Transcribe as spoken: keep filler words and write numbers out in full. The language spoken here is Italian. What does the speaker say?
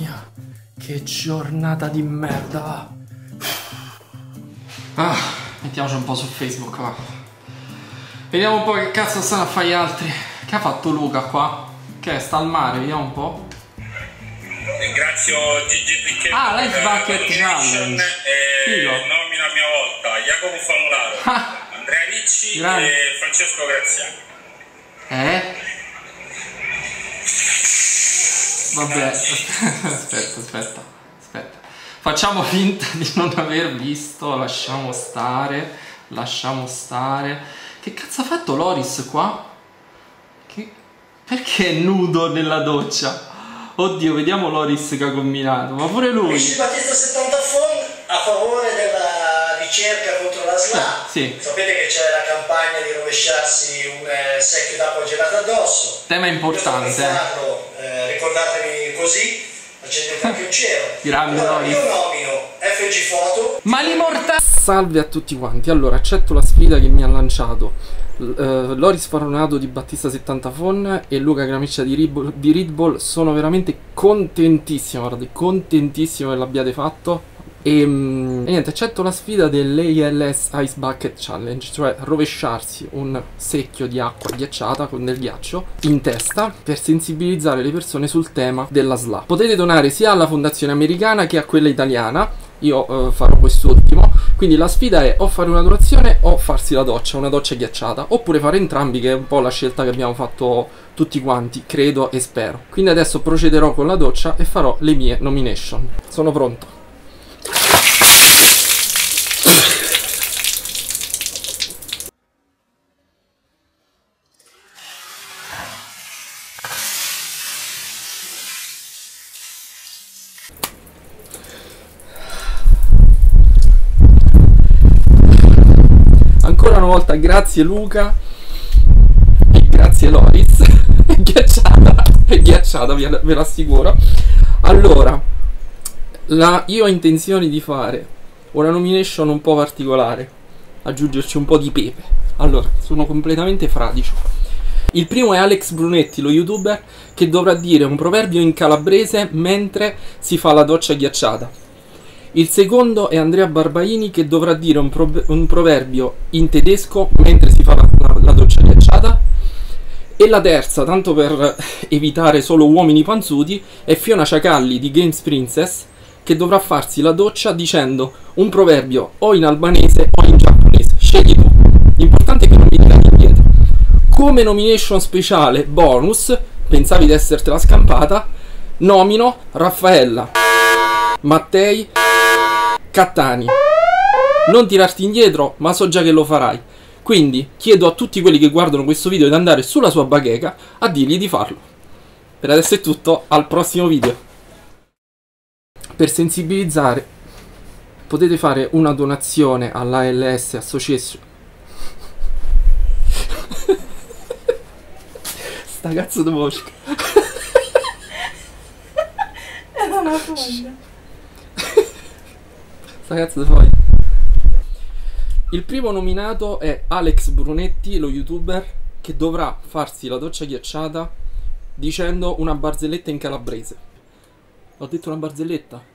mia, che giornata di merda. Ah, mettiamoci un po' su Facebook, va. Vediamo un po' che cazzo stanno a fare gli altri. Che ha fatto Luca qua? Che sta al mare, vediamo un po'. Ringrazio Gigi Picchetti ah, Life Bucket Challenge e nomino a mia volta Jacopo Famularo, ah, Andrea Ricci grande. E Francesco Graziani. Eh? Vabbè, aspetta, aspetta, aspetta. Facciamo finta di non aver visto, lasciamo stare, lasciamo stare. Che cazzo ha fatto Loris qua? Che... Perché è nudo nella doccia? Oddio, vediamo Loris che ha combinato, ma pure lui. Luigi Battista settanta Fond a favore della ricerca contro la S L A. Sì. Sapete che c'è la campagna di rovesciarsi un eh, secchio d'acqua gelata addosso. Tema importante. Per farlo, eh, ricordatevi così, accendete anche un cielo. Grande allora, Loris. io nomino F G Foto. Ma li mortali. Salve a tutti quanti, allora accetto la sfida che mi ha lanciato Uh, Loris Faronato di Battista settanta Fon e Luca Gramiccia di, Rib di Ridball. Sono veramente contentissimo, guardate, contentissimo che l'abbiate fatto e, um, e niente, accetto la sfida dell'A L S Ice Bucket Challenge, cioè rovesciarsi un secchio di acqua ghiacciata con del ghiaccio in testa per sensibilizzare le persone sul tema della S L A. Potete donare sia alla fondazione americana che a quella italiana. Io uh, farò quest'ultimo. Quindi la sfida è o fare una donazione o farsi la doccia, una doccia ghiacciata, oppure fare entrambi, che è un po' la scelta che abbiamo fatto tutti quanti, credo e spero. Quindi adesso procederò con la doccia e farò le mie nomination. Sono pronto. Ancora una volta grazie Luca e grazie Loris. È ghiacciata, è ghiacciata, ve lo assicuro. Allora, la, io ho intenzione di fare una nomination un po' particolare, aggiungerci un po' di pepe. Allora, sono completamente fradicio. Il primo è Alex Brunetti, lo youtuber, che dovrà dire un proverbio in calabrese mentre si fa la doccia ghiacciata. Il secondo è Andrea Barbaini, che dovrà dire un, pro un proverbio in tedesco mentre si fa la, la, la doccia ghiacciata. E la terza, tanto per evitare solo uomini panzuti, è Fiona Ciacalli di Games Princess, che dovrà farsi la doccia dicendo un proverbio o in albanese o in giapponese. Scegli tu. L'importante è che non mi dica indietro. Come nomination speciale bonus, pensavi di essertela scampata, nomino Raffaella, Mattei, Cattani. Non tirarti indietro, ma so già che lo farai. Quindi chiedo a tutti quelli che guardano questo video di andare sulla sua bacheca a dirgli di farlo. Per adesso è tutto, al prossimo video. Per sensibilizzare potete fare una donazione all'A L S Association. Sta cazzo di mosca. È una foglia. Sta cazzo di foglia. Il primo nominato è Alex Brunetti, lo youtuber, che dovrà farsi la doccia ghiacciata dicendo una barzelletta in calabrese. Ho detto una barzelletta?